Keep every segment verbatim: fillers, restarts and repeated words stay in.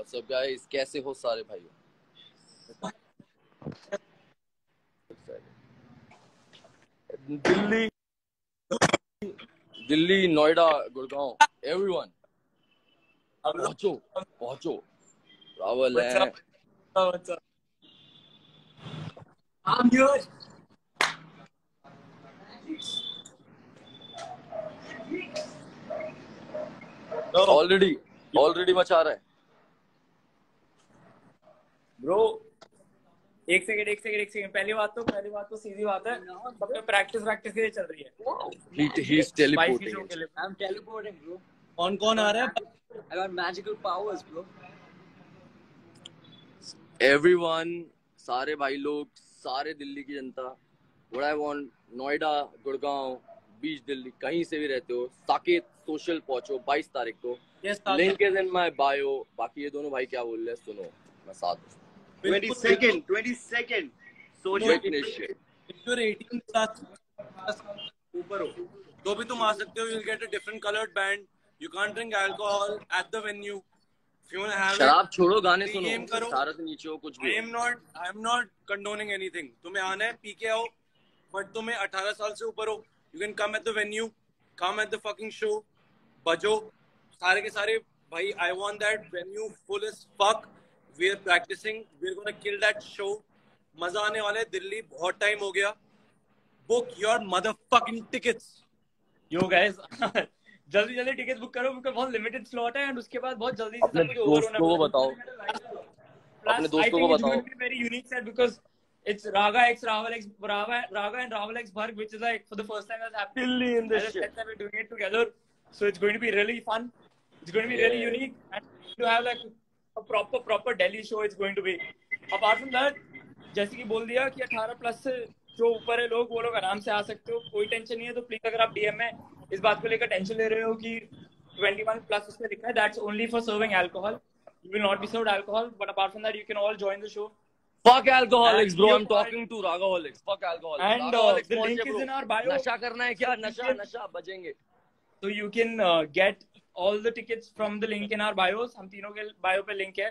What's up guys? कैसे हो सारे भाइयों? दिल्ली दिल्ली नोएडा गुड़गांव एवरीवन पहुंचो पहुंचो रावल है। What's up? I'm here. Already already मचा रहा है ब्रो। एक सेकंड एक सेकंड एक सेकंड पहली बात तो पहली बात तो सीधी बात है, सबने प्रैक्टिस प्रैक्टिस के लिए चल रही है। he he is teleporting I'm teleporting, bro. कौन कौन आ रहा है? I got magical powers, bro. everyone सारे भाई लोग सारे दिल्ली की जनता what I want Noida Gurgaon बीच दिल्ली कहीं से भी रहते हो साकेत सोशल पहुंचो बाईस तारीख को। Yes, link is in my bio. बाकी ये दोनों भाई क्या बोल रहे हैं सुनो, मैं साथ हूं। twenty-second, twenty-second. Social Witness. If you're eighteen plus ऊपर हो तो भी तुम आ सकते हो। You'll get a different colored band. You can't drink alcohol at the venue. If you want to have शराब छोड़ो गाने सुनो, game करो। सारा से नीचे हो कुछ भी। I am not I am not condoning anything. तुम्हें आना है पी के आओ, but तुम्हें अठारह साल से ऊपर हो। You can come at the venue, come at the fucking show, बजो सारे के सारे भाई। I want that venue full as fuck. We are practicing. We are gonna kill that show. मजा आने वाला है। दिल्ली बहुत टाइम हो गया। Book your motherfucking tickets. Yo guys, जल्दी जल्दी टिकट्स बुक करो क्योंकि बहुत लिमिटेड स्लॉट है एंड उसके बाद बहुत जल्दी से अपने दोस्तों को बताओ, अपने दोस्तों को बताओ। Very unique set because it's Raga X Raval X Raga Raga and Raval X Bharg, which is like for the first time that's happening. Dilly in this shit. We're doing it together, so it's going to be really fun. It's going to be really unique and to have like a proper proper Delhi show. It's going to be. Apart from that, जैसे कि बोल दिया कि अठारह plus से जो ऊपर है लोग वो लोग आराम से आ सकते हो, कोई टेंशन नहीं है। तो प्लीज अगर आप डीएम में इस बात को लेकर टेंशन ले रहे हो कि twenty-one प्लस उसमें लिखा है, that's only for serving alcohol. You will not be served alcohol, but apart from that you can all join the show. Fuck alcoholics, bro. I'm talking to Ragaholics. Fuck alcoholics. And Ragaholics uh, the पहुंचे, link is bro. in our bio. नशा करना है क्या? नशा नशा बजेंगे। So you can uh, get all the tickets from the link in our bios. हम तीनों के bio पे link है।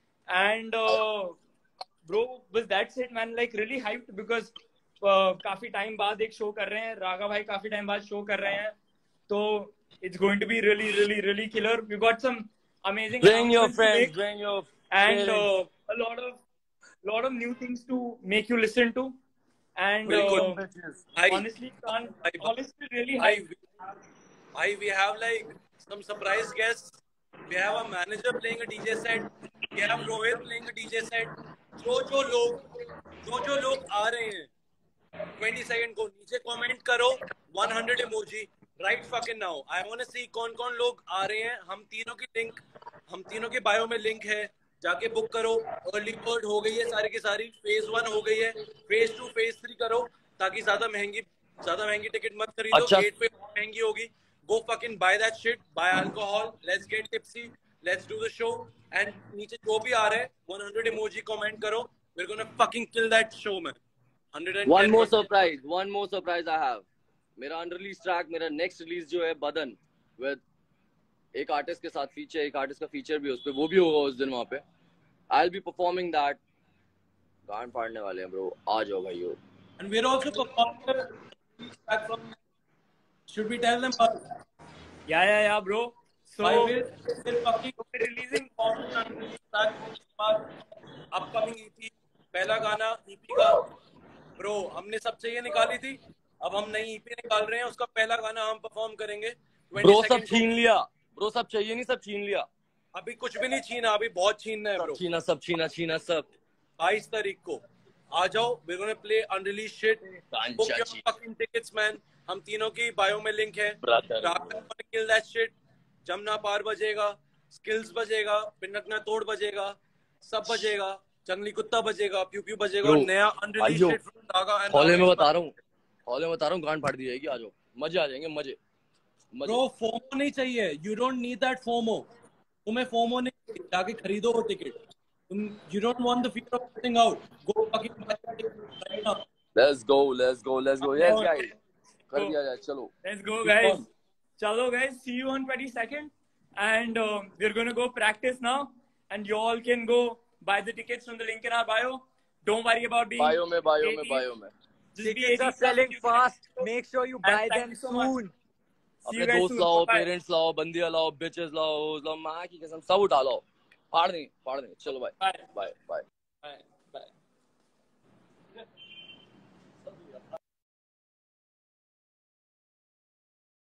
And uh, bro, with that said, man, like really hyped because uh, काफी टाइम बाद एक शो कर रहे हैं। रागा भाई काफी टाइम बाद शो कर रहे हैं, तो it's going to be really, really, really killer. We got some amazing. Bring your friends, bring your and uh, a lot of, lot of new things to make you listen to. And uh, I, honestly, can't, I, honestly, really I, hyped. I, we have like some surprise guests. We have a manager playing a D J set. We have Rohit playing a D J set. जो जो लोग जो जो लोग आ रहे हैं twenty second को नीचे कमेंट करो one hundred emoji right fucking now. I want to see कौन कौन लोग आ रहे हैं। हम तीनों की लिंक हम तीनों के बायो में लिंक है, जाके बुक करो। अर्ली बर्ड हो गई है सारी की सारी। फेज वन हो गई है, फेज टू फेज थ्री करो ताकि ज्यादा महंगी ज्यादा महंगी टिकट मत खरीदो। अच्छा। गेट पे महंगी होगी। Go fucking buy that shit, buy alcohol, let's get tipsy, let's do the show. And नीचे जो भी आ रहा है one hundred emoji comment करो। We're gonna fucking kill that show, man. one hundred ten One more surprise, one more surprise I have. मेरा unreleased track, मेरा next release जो है बदन, with एक artist के साथ feature, एक artist का feature भी उस पे, वो भी होगा उस दिन वहाँ पे। I'll be performing that. गान फाड़ने वाले हैं bro, आ जाओ भाइयों। And we're also performing track from. Should we tell them? Yeah, yeah, yeah, bro. So we're, we're fucking releasing upcoming E P, पहला गाना E P का। Bro, हमने सबसे ये निकाली थी, अब हम नई E P निकाल रहे हैं, उसका पहला गाना हम परफॉर्म करेंगे। Bro सब छीन लिया, bro सब चाहिए नहीं, सब छीन लिया। अभी कुछ भी नहीं छीना, अभी बहुत छीनना है bro। छीना सब छीना छीना सब। बाईस तारीख को आ जाओ। We're gonna play unreleased shit. Book your fucking tickets, man. हम तीनों की बायो में लिंक है। Kill that shit. Jamuna Paar बजेगा, स्किल्स बजेगा, पिनकना तोड़ बजेगा, सब बजेगा। जंगली कुत्ता बजेगा, प्यू प्यू बजेगा और नया unreleased shit from Raga and हॉले में बता रहा हूँ हॉले में बता रहा हूँ गान फाड़ दी जाएगी। आ जाओ, मजे आ जाएंगे, मजे ब्रो। फोमो नहीं चाहिए, you don't need that FOMO. तुम्हें फोमो नहीं, जाके खरीदो वो टिकट। तुम you don't want the fear of missing out, go fucking buy the ticket right now. Let's go let's go let's go yes guys, कर दिया जाए। चलो let's go guys. Chalo guys, see you on twenty-second and uh, we're going to go practice now and you all can go buy the tickets from the link in our bio. Don't worry about being bio में bio में eighteen. Bio में Just be Tickets eighteen are plus, selling you can- fast. Make sure you And buy thank them you so much. soon. See you अपने guys दोस्त soon. लाओ, Bye. Parents लाओ, बंदियां लाओ, bitches लाओ, लाओ, माँ की कसम सब उठा लो, फाड़ देंगे फाड़ देंगे चलो bye Bye. Bye bye Bye.